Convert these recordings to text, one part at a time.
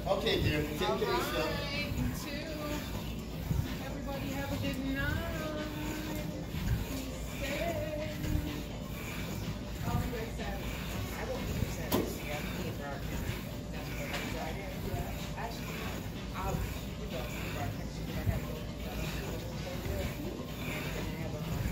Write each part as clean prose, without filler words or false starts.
Okay, dear. Take care of yourself. You too. Everybody have a good night. Be safe. I'll be back Saturday. I won't be here Saturday. See, I'm here for our that's what I'm Friday. Yeah. Actually, I'll you know, for our next week, I gotta go to the hospital and have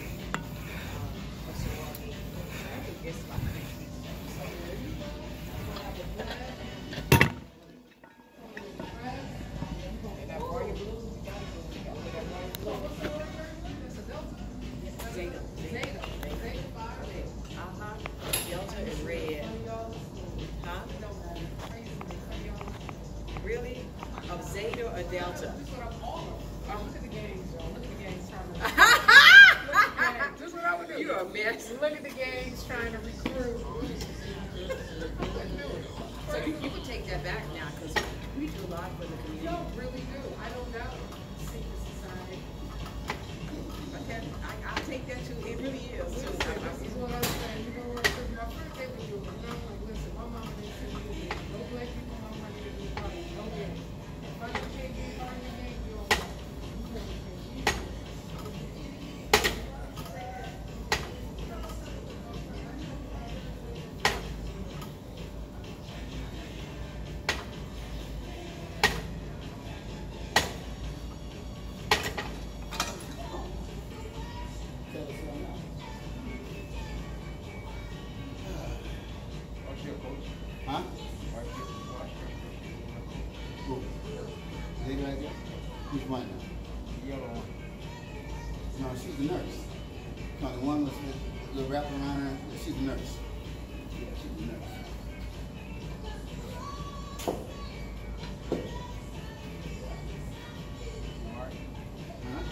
a sorority. I think it's like next week. So there you go. Have a blast. And that Royal Blues, we gotta go. We gotta put that Royal Blues. Zeta. Delta is red. Huh? Really? Of Zeta or Delta? Look at the games, y'all. Look at the games trying to This is what I would do. You're a mess. Look at the games trying to recruit. So you can take that back now because we do a lot for the community. Y'all really do. I don't know. Secret society. Okay, I'll take that too. It really is. Listen, this is what I'm saying. You know what? Because my friend gave me and I'm like, listen, my mama didn't send me this. No black people, my money to do party. No way. If I can't get a party today, you don't want Huh? Who? Lady right there? Which one now? The yellow one. No, she's the nurse. No, the one with the little wrap around her, she's the nurse. Yeah, she's the nurse. Mark. Huh?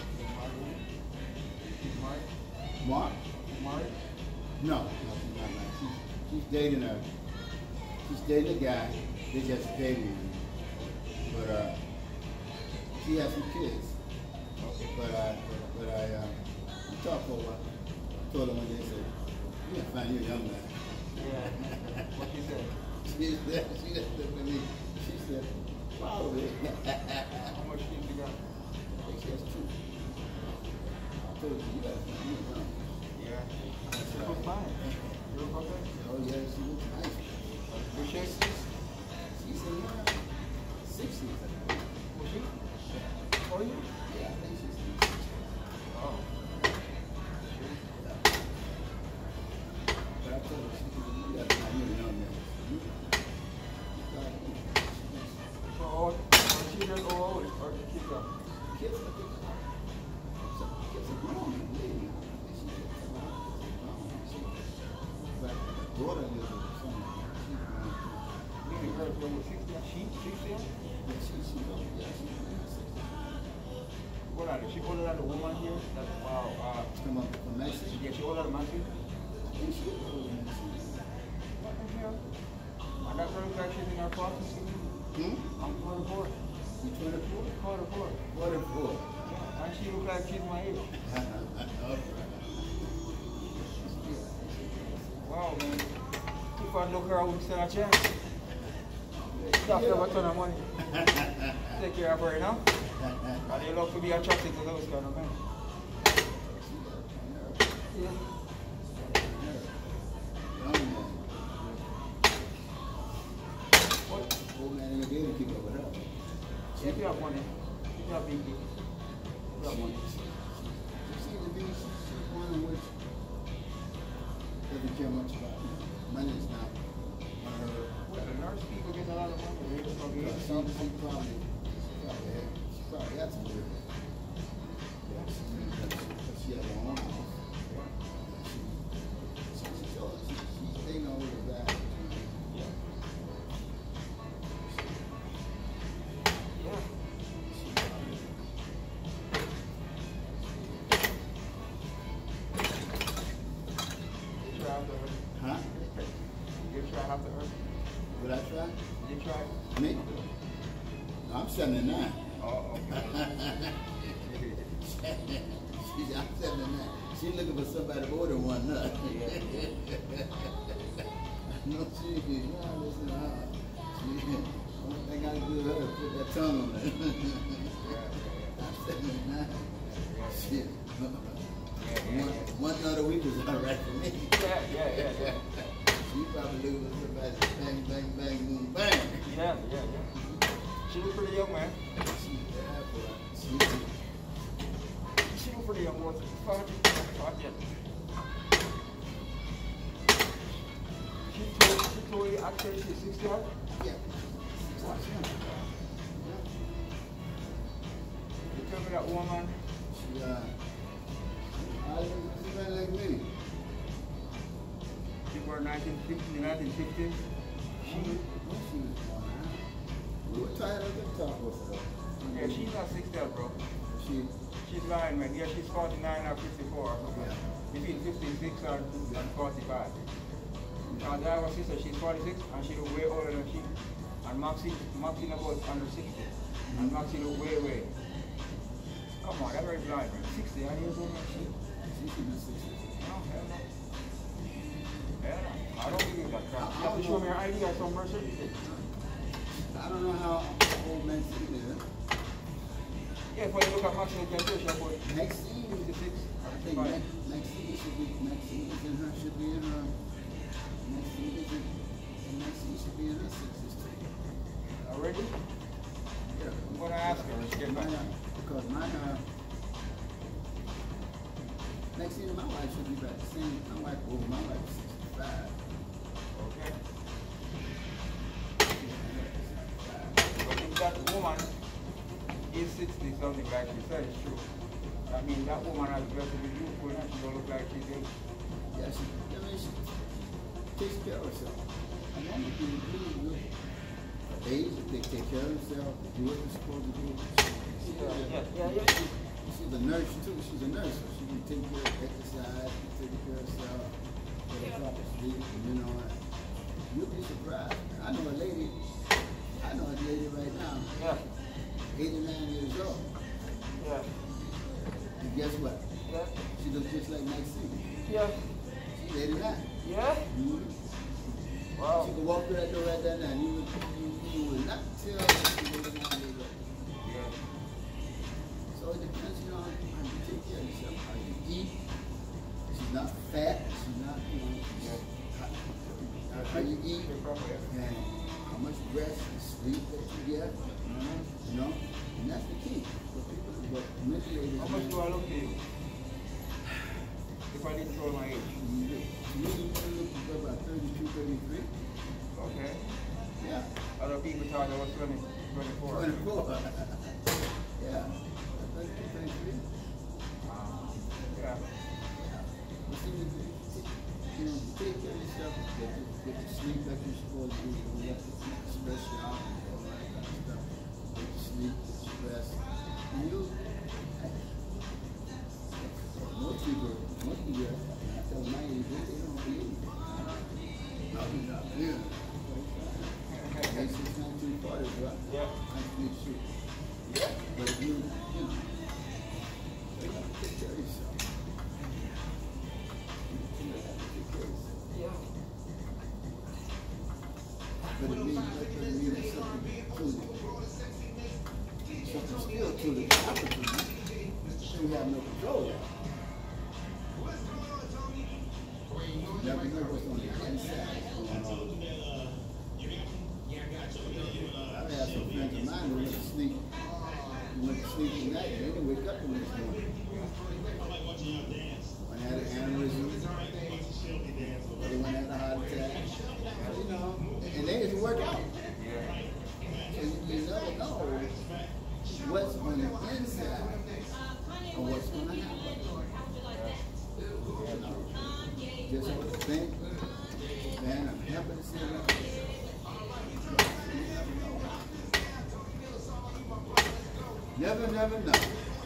Mark. Mark? Mark. No, she's not married. She's dating a. She's dating a guy. They just dating. But she has some kids. But I talked to her. I told her one day, I said, "You gotta find you a young man." Yeah. What she said? She just looked at me. She said, "Probably." How much kids you got? I think she has two. I told her, "You gotta find you a young man." Yeah. She looks fine. You look okay? Oh yeah, she looks nice. Good shape? She's in her 60s. Was she? Oh, you? Yeah, I think she's in her 60s. Oh. But I told her, she said, "You gotta find you a young man." So, all she just old or the kids are? Kids are big. Kids are grown. She's grown. But her daughter lives with someone. She's grown. Meaning her girl was 60? She still? But she's old. Yeah, she's grown. What are they? She older than the woman here? That, Come up from Mexico. yeah, she older than Matthew? I think she's older than Mexico. What the hell? And that girl looks like she's in her 40s. I'm 44. You 24? 44. 44. Yeah, and she looks like she's my age. Wow, man. If I look her, I would stand a chance. Stop never ton of money. Take care of her, you know? And you love to be attracted to those kind of men. Yeah. What? Old man ain't able to keep up with her. If you have money, if you have big dick, if you have money. She seems to be one in which doesn't care much about money. Is not on her. Well, the nurse people get a lot of money. They just don't get She probably had some weird. She has her own house. She's dating all over that. Yeah. You try after her. Huh? You try after her. Would I try? You try. Me? I'm 79. Oh, okay. I'm 79. She's looking for somebody more than one nut. No, she ain't. No, listen, One thing I do is put that tongue on it. I'm 79. Shit. One other week is all right for me. Yeah. You probably look at somebody bang, bang, bang, boom, bang. Yeah. She was pretty young, man. She was pretty young, was 40. She told you actually she's 60 odd? Yeah. You tell me that woman. She's like me. She born 1950. She was born. We were tired of the talk with her. Yeah, she's not 60 odd, bro. She's lying, man. Yeah, she's 49 or 54. Yeah. Between 56 and 45. And the other sister, she's 46 and she look way older than she. And Maxine about under 60. And Maxine look way. Come on, that's very blind, man. 60 how years old, man. She should be 60. No, hell no. Hell no. I don't believe that crap. You have to show me your ID or some birth certificate. I don't know how old Maxine is. Yeah, if you look at Maxine, you can tell she about Maxine 56 I think or 55. Maxine should be in her. Maxine should be in her 60s too. Already? Yeah. I'm going to ask her when she gets back. Because Maxine and my wife should be about the same. My wife is 65. Okay. But if that woman is 60 something like you said, it's true. I mean, that woman has relatively beautiful and she don't look like she's 80. Yeah, she takes care of herself. And then you can do age, if they take care of themselves, do what they're supposed to do. Yeah. She's a nurse too. She's a nurse, so she can take care of exercise, take care of herself, get her proper sleep, and you know what? You'll be surprised. I know a lady right now, Yeah. 89 years old. Yeah. And guess what? Yeah. She looks just like Maxine. Yeah. She's 89. Yeah? Wow. She can walk through that door right there now. You will not tell that she's 89 years old. Yeah. So it depends, you know, how you take care of yourself, how you eat. She's not fat. She's not, how you eat and how much rest and sleep that you get. You know, and that's the key for people to work mentally. How much do I look to you? If I didn't throw my age. You look about 32, 33. Okay. Yeah. Other people thought I was 24. 24. Yeah. 32, 33. Yeah. You see, you know, take care of yourself, get to sleep like you're supposed to. You don't have to stress you out and all that kind of stuff. Get to sleep, get to rest. And most people, I tell my age, they don't believe me. No, you're not. Yeah. They 1940s, right? Yeah. I think shit. Yeah. But if you know, you have to take care of yourself. Yeah. But it means there's something still to the opportunity you have no control of. You never know what's on the inside going on. I've had some friends of mine who went to sleep tonight and they didn't wake up the next morning. One had an aneurysm, other one had a heart attack. You know, and they didn't work out. So you never know what's on the inside or what's going to happen. You know, just have to think, man, I'm happy to see that. Never know. Never know.